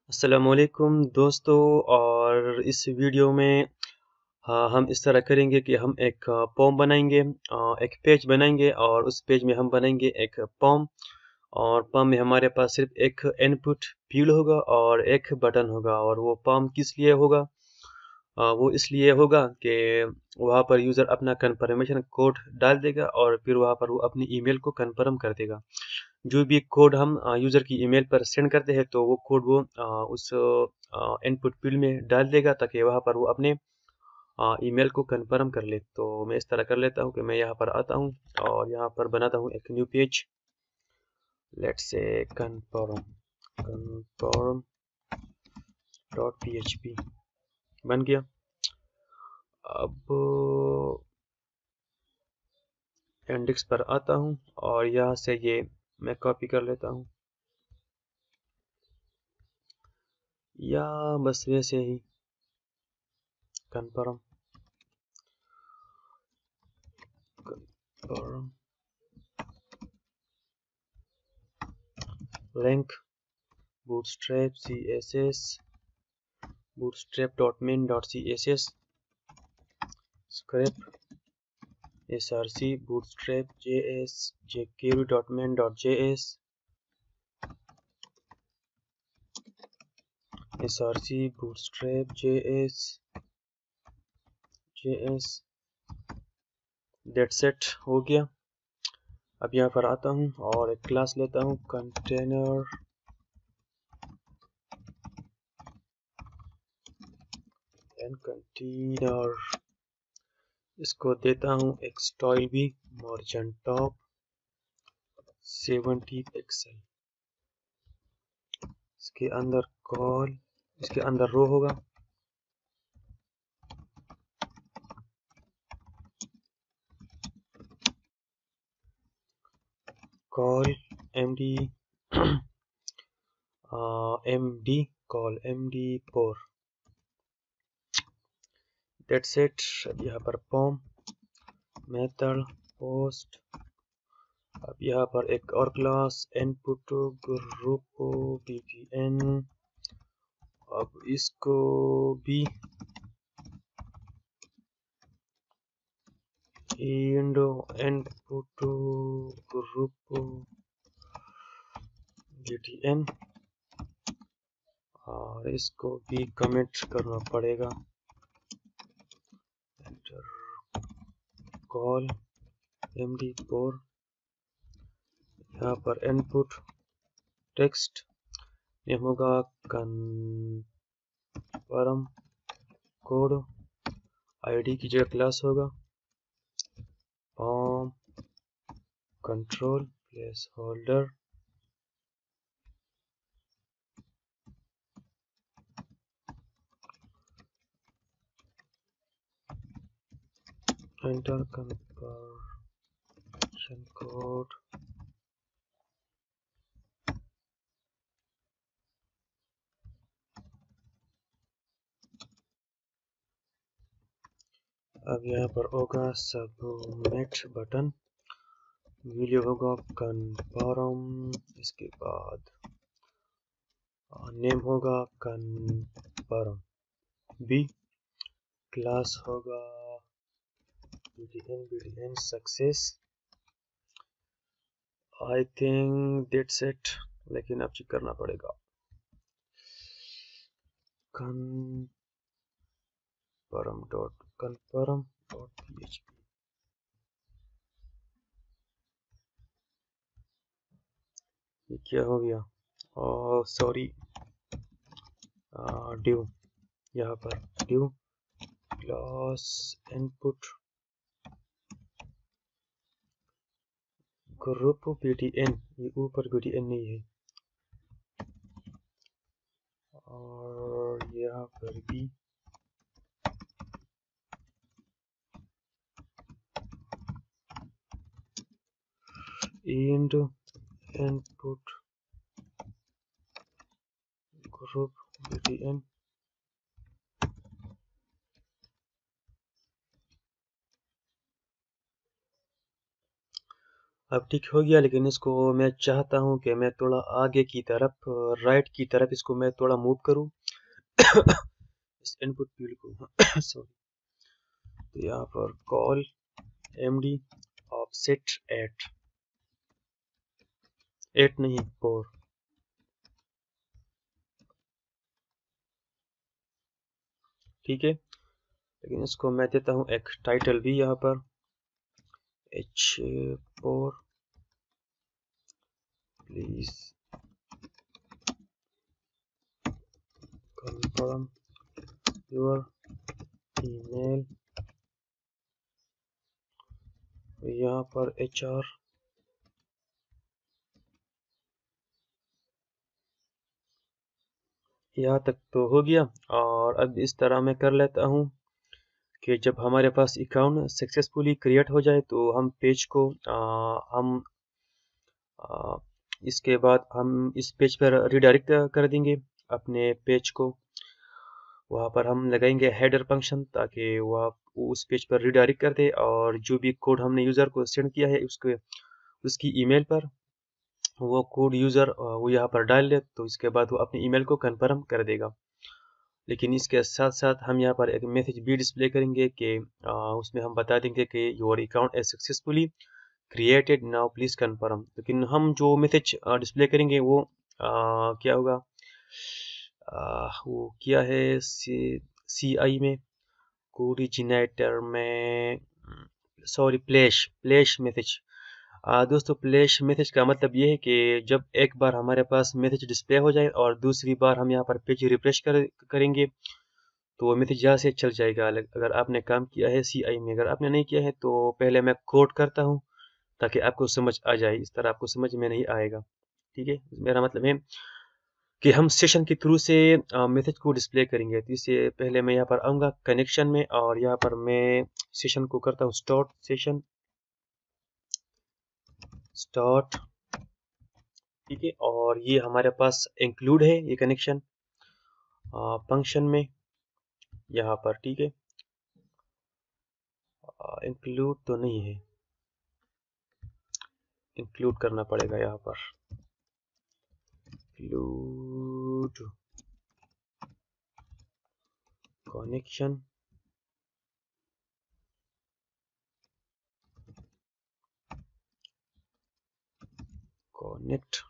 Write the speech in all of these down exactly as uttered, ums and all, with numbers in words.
अस्सलामुअलैकुम दोस्तों। और इस वीडियो में हाँ, हम इस तरह करेंगे कि हम एक पॉम बनाएंगे, अ, एक पेज बनाएंगे और उस पेज में हम बनाएंगे एक पॉम। और पॉम में हमारे पास सिर्फ एक इनपुट फील्ड होगा और एक बटन होगा। और वो पॉम किस लिए होगा? अ, वो इसलिए होगा कि वहाँ पर यूज़र अपना कन्फर्मेशन कोड डाल देगा और फिर वहाँ पर वो अपनी ईमेल को कन्फर्म कर देगा। जो भी कोड हम यूज़र की ईमेल पर सेंड करते हैं तो वो कोड वो अ, उस इनपुट फील्ड में डाल देगा ताकि वहाँ पर वो अपने ईमेल को कंफर्म कर ले। तो मैं इस तरह कर लेता हूँ कि मैं यहाँ पर आता हूँ और यहाँ पर बनाता हूँ एक new page. Let's say confirm confirm dot P H P बन गया। अब इंडेक्स पर आता हूँ और यहाँ से ये मैं कॉपी कर लेता हूँ, या बस वैसे ही confirm confirm link bootstrap css bootstrap.min.css script src bootstrap.js jquery.min.js src bootstrap.js js that's it हो गया। अब यहाँ पर आता हूँ और एक क्लास लेता हूँ कंटेनर एंड कंटेनर, इसको देता हूँ एक स्टाइल भी मार्जिन टॉप सेवेंटी पिक्सल। इसके अंदर कॉल, इसके अंदर रो होगा, col md md col md four. That's it. अब यहाँ पर पॉम मेथड पोस्ट। अब यहाँ पर एक और क्लास इनपुट ग्रुप btn। अब इसको भी इंडो इनपुट ग्रुप btn और इसको भी कमेंट करना पड़ेगा। Enter col md four. यहाँ पर इनपुट टेक्स्ट में होगा कन्फर्म कोड, आईडी की जगह क्लास होगा form control placeholder. Enter confirmation code. अब यहाँ पर होगा सबमिट बटन, वीडियो होगा कन्फर्म, इसके बाद नेम होगा कन्फर्म बी, क्लास होगा btn btn success. I think that's it, लेकिन अब चेक करना पड़ेगा। Confirm dot confirm dot php। ये क्या हो गया? और सॉरी, ड्यू, यहाँ पर div class input group btn, ये ऊपर btn नहीं है। और यहाँ पर भी इंड इनपुट ग्रुप btn। अब ठीक हो गया, लेकिन इसको मैं चाहता हूँ कि मैं थोड़ा आगे की तरफ, राइट की तरफ इसको मैं थोड़ा मूव करूँ। इस इनपुट फील्ड को सॉरी, तो यहाँ पर col MD offset eight eight नहीं फोर, ठीक है। लेकिन इसको मैं देता हूँ एक टाइटल भी यहाँ पर, H four please confirm your email, यहाँ पर एच आर, यहाँ तक तो हो गया। और अब इस तरह मैं कर लेता हूँ कि जब हमारे पास अकाउंट सक्सेसफुली क्रिएट हो जाए तो हम पेज को आ, हम आ, इसके बाद हम इस पेज पर रिडायरेक्ट कर देंगे अपने पेज को। वहाँ पर हम लगाएंगे हेडर फंक्शन ताकि वह उस पेज पर रिडायरेक्ट कर दे, और जो भी कोड हमने यूज़र को सेंड किया है उसके उसकी ईमेल पर वो कोड यूज़र वो यहाँ पर डाल दे, तो इसके बाद वो अपनी ईमेल को कंफर्म कर देगा। लेकिन इसके साथ साथ हम यहाँ पर एक मैसेज भी डिस्प्ले करेंगे कि आ, उसमें हम बता देंगे कि your account is successfully created now please confirm. लेकिन हम जो मैसेज डिस्प्ले करेंगे वो आ, क्या होगा, आ, वो क्या है, सी सी आई में कोऑर्डिनेटर में, सॉरी प्लेश प्लेश मैसेज। दोस्तों प्लेश मैसेज का मतलब ये है कि जब एक बार हमारे पास मैसेज डिस्प्ले हो जाए और दूसरी बार हम यहाँ पर पेज रिफ्रेश कर करेंगे तो वो मैसेज यहाँ से चल जाएगा। अगर आपने काम किया है सी आई में, अगर आपने नहीं किया है तो पहले मैं कोड करता हूँ ताकि आपको समझ आ जाए, इस तरह आपको समझ में नहीं आएगा, ठीक है। मेरा मतलब है कि हम सेशन के थ्रू से मैसेज को डिस्प्ले करेंगे। तो इससे पहले मैं यहाँ पर आऊँगा कनेक्शन में, और यहाँ पर मैं सेशन को करता हूँ स्टार्ट सेशन स्टार्ट, ठीक है। और ये हमारे पास इंक्लूड है ये कनेक्शन फंक्शन में यहाँ पर, ठीक है। इंक्लूड तो नहीं है, इंक्लूड करना पड़ेगा यहाँ पर, इंक्लूड कनेक्शन कनेक्ट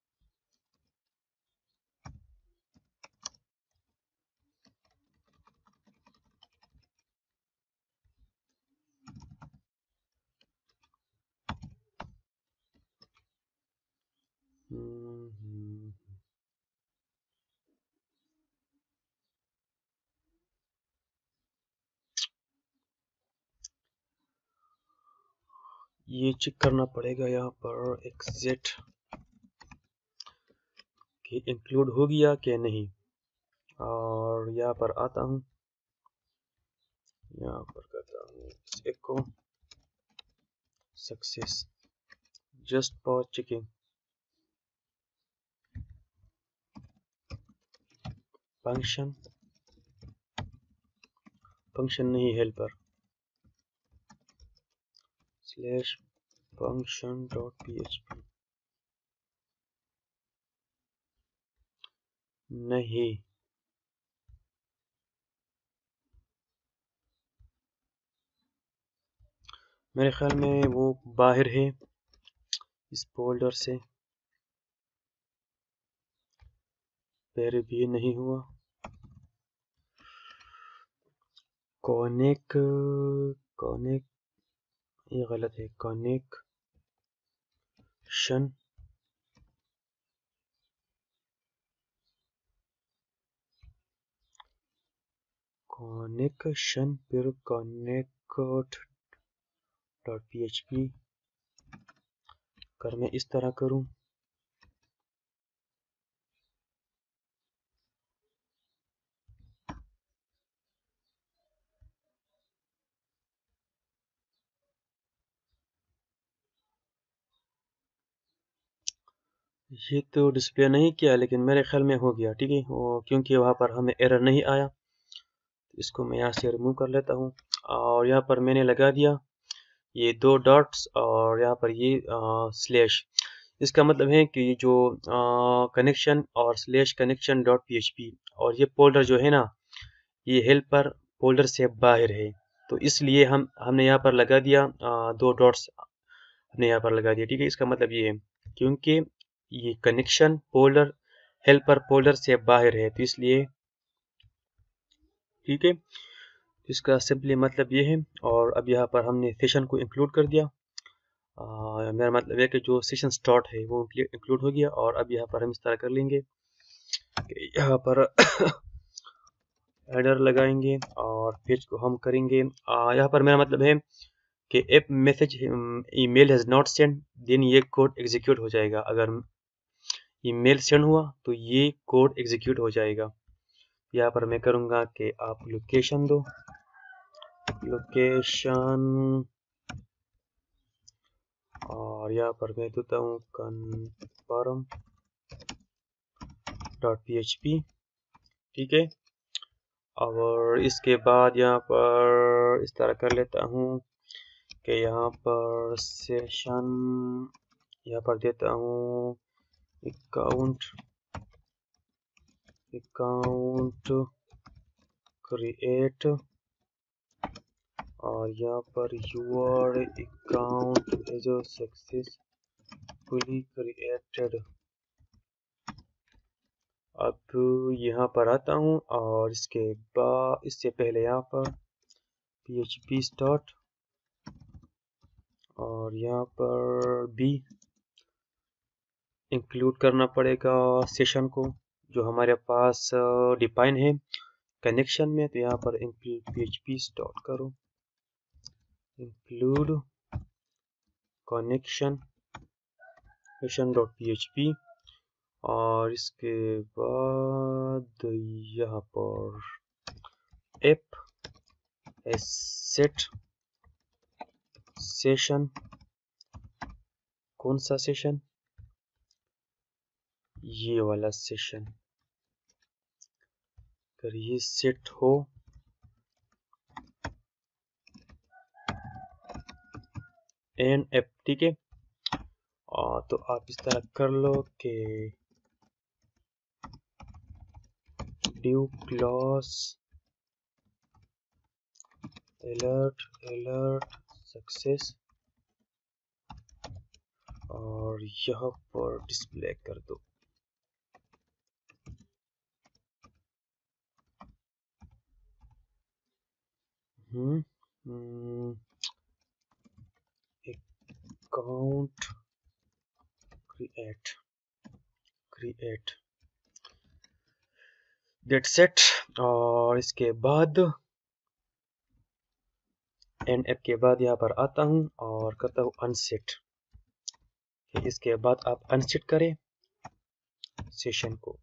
ये चेक करना पड़ेगा यहाँ पर एग्जिट कि इंक्लूड हो गया कि नहीं। और यहाँ पर आता हूँ, यहाँ पर करता हूँ echo success just for checking function function नहीं helper slash function dot P H P नहीं, मेरे ख्याल में वो बाहर है इस फोल्डर से, पहले भी नहीं हुआ। कनेक्ट कनेक्ट ये गलत है, कनेक्शन कनेक्शन फिर connect dot P H P. अगर मैं इस तरह करूं ये तो डिस्प्ले नहीं किया, लेकिन मेरे ख्याल में हो गया, ठीक है। वो क्योंकि वहाँ पर हमें एरर नहीं आया, तो इसको मैं यहाँ से रिमूव कर लेता हूँ। और यहाँ पर मैंने लगा दिया ये दो डॉट्स और यहाँ पर ये स्लैश। इसका मतलब है कि जो कनेक्शन और स्लैश कनेक्शन डॉट पीएचपी और ये फोल्डर जो है ना, ये हेल्पर फोल्डर से बाहर है, तो इसलिए हम हमने यहाँ पर लगा दिया आ, दो डॉट्स हमने यहाँ पर लगा दिया। ठीक है, इसका मतलब ये है क्योंकि ये कनेक्शन फोल्डर हेल्पर फोल्डर से बाहर है, तो इसलिए। ठीक है, तो इसका सिंपली मतलब ये है। और अब यहाँ पर हमने सेशन को इंक्लूड कर दिया। आ, मेरा मतलब है कि जो सेशन स्टार्ट है वो इंक्लूड हो गया। और अब यहाँ पर हम इस तरह कर लेंगे कि यहाँ पर हेडर लगाएंगे और पेज को हम करेंगे। आ, यहाँ पर मेरा मतलब है कि if message email has not send then ये कोड एग्जीक्यूट हो जाएगा। अगर ईमेल सेंड हुआ तो ये कोड एग्जीक्यूट हो जाएगा। यहाँ पर मैं करूँगा कि आप लोकेशन दो, लोकेशन, और यहाँ पर मैं देता हूँ confirm डॉट पीएचपी। ठीक है, और इसके बाद यहाँ पर इस तरह कर लेता हूँ कि यहाँ पर सेशन यहाँ पर देता हूँ अकाउंट अकाउंट क्रिएट, और यहाँ पर your account is successfully created. अब यहाँ पर आता हूँ और इसके बाद इससे पहले यहाँ पर php start और यहाँ पर भी इंक्लूड करना पड़ेगा सेशन को जो हमारे पास डिफाइन है कनेक्शन में। तो यहाँ पर php start करो, include connection session dot php, और इसके बाद यहाँ पर एप सेट सेशन, कौन सा सेशन, ये वाला सेशन। अगर ये सेट हो एन एप। ठीक है, और तो आप इस तरह कर लो कि div class alert alert success, और यहाँ पर डिस्प्ले कर दो। Hmm account create create that set, और इसके बाद एंड ऐप के बाद यहाँ पर आता हूँ और करता हूँ अनसेट। इसके बाद आप अनसेट करें सेशन को।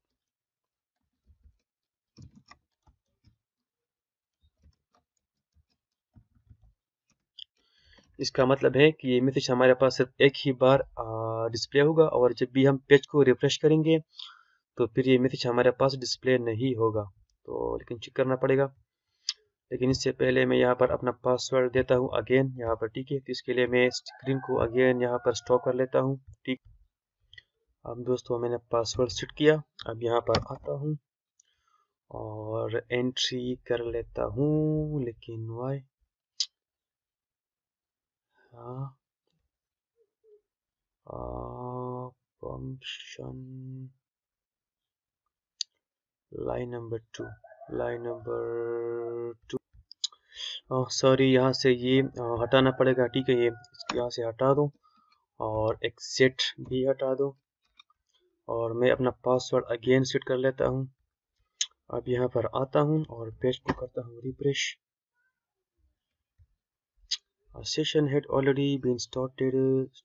इसका मतलब है कि ये मैसेज हमारे पास सिर्फ एक ही बार डिस्प्ले होगा, और जब भी हम पेज को रिफ्रेश करेंगे तो फिर ये मैसेज हमारे पास डिस्प्ले नहीं होगा। तो लेकिन चेक करना पड़ेगा। लेकिन इससे पहले मैं यहाँ पर अपना पासवर्ड देता हूँ अगेन यहाँ पर। ठीक है, तो इसके लिए मैं स्क्रीन को अगेन यहाँ पर स्टॉप कर लेता हूँ। ठीक, अब दोस्तों मैंने पासवर्ड सेट किया। अब यहाँ पर आता हूँ और एंट्री कर लेता हूँ, लेकिन वाई हाँ function line number two line number two sorry, यहाँ से ये आ, हटाना पड़ेगा। ठीक है, ये यहाँ से हटा दो और एक्सेट भी हटा दो, और मैं अपना पासवर्ड अगेन सेट कर लेता हूँ। अब यहाँ पर आता हूँ और पेज को करता हूँ refresh. Session had already been started.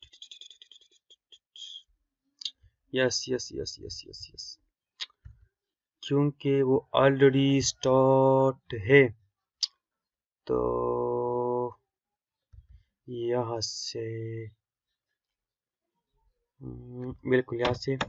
Yes yes yes yes yes yes, क्योंकि वो ऑलरेडी स्टार्ट है, तो यहाँ से बिल्कुल यहाँ से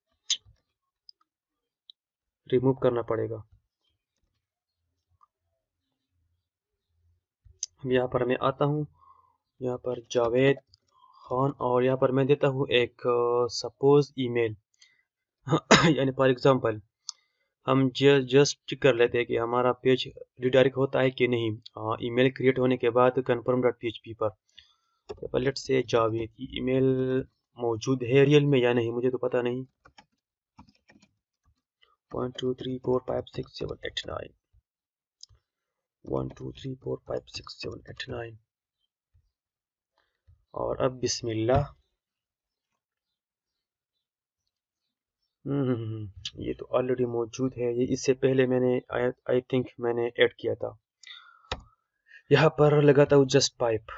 रिमूव करना पड़ेगा। अब यहाँ पर मैं आता हूँ यहाँ पर जावेद खान, और यहाँ पर मैं देता हूँ एक सपोज ईमेल यानी फॉर एग्जांपल हम जस्ट चेक कर लेते हैं कि हमारा पेज रिडायरेक्ट होता है कि नहीं ईमेल क्रिएट होने के बाद confirm dot P H P पर। लेट्स से जावेद की ईमेल मौजूद है रियल में या नहीं, मुझे तो पता नहीं। One two three four five six seven eight nine one two three four five six seven eight nine और अब बिस्मिल्लाह। हम्म ये तो ऑलरेडी मौजूद है, ये इससे पहले मैंने आई थिंक मैंने ऐड किया था। यहाँ पर लगाता हूँ just pipe.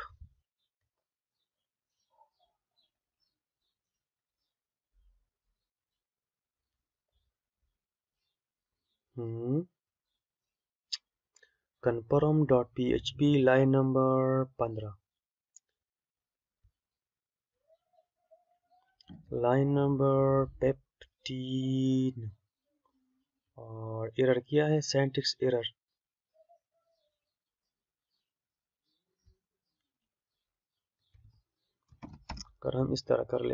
Hmm confirm dot P H P line number पंद्रह, लाइन नंबर फिफ्टीन, और एरर क्या है, सिंटैक्स एरर। अगर हम इस तरह कर ले,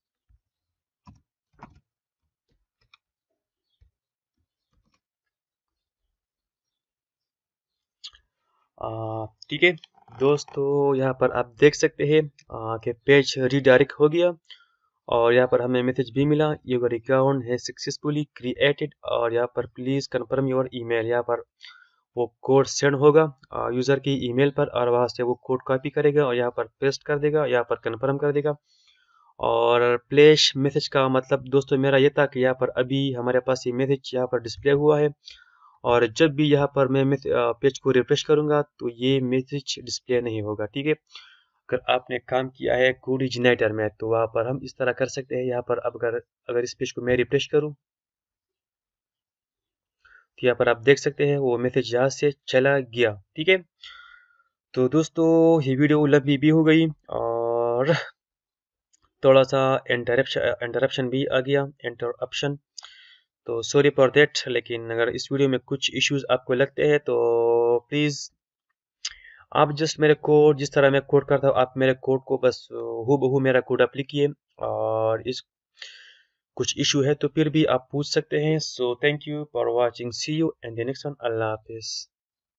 ठीक है दोस्तों, यहाँ पर आप देख सकते हैं कि पेज रीडायरेक्ट हो गया और यहाँ पर हमें मैसेज भी मिला, योर अकाउंट है सक्सेसफुली क्रिएटेड, और यहाँ पर प्लीज कंफर्म योर ईमेल। यहाँ पर वो कोड सेंड होगा यूज़र की ईमेल पर और वहाँ से वो कोड कॉपी करेगा और यहाँ पर पेस्ट कर देगा, यहाँ पर कंफर्म कर देगा। और प्लेस मैसेज का मतलब दोस्तों मेरा ये था कि यहाँ पर अभी हमारे पास ये मैसेज यहाँ पर डिस्प्ले हुआ है, और जब भी यहाँ पर मैं पेज को रिफ्रेश करूँगा तो ये मैसेज डिस्प्ले नहीं होगा। ठीक है, अगर आपने काम किया है कोड ओरिजिनेटर में तो वहाँ पर हम इस तरह कर सकते हैं। यहाँ पर अब अगर अगर इस पेज को मैं रिफ्रेश करूँ तो यहाँ पर आप देख सकते हैं वो मैसेज यहाँ से चला गया। ठीक है, तो दोस्तों ये वीडियो लंबी भी हो गई और थोड़ा सा इंटरप्शन इंटरप्शन भी आ गया, इंटरप्शन, तो सॉरी फॉर देट। लेकिन अगर इस वीडियो में कुछ इश्यूज आपको लगते हैं तो प्लीज़ आप जस्ट मेरे कोड, जिस तरह मैं कोड करता हूँ आप मेरे कोड को बस हूबहू मेरा कोड अप्लाई किए, और इस कुछ इशू है तो फिर भी आप पूछ सकते हैं। So thank you for watching, see you and the next one, अल्लाह हाफिज़।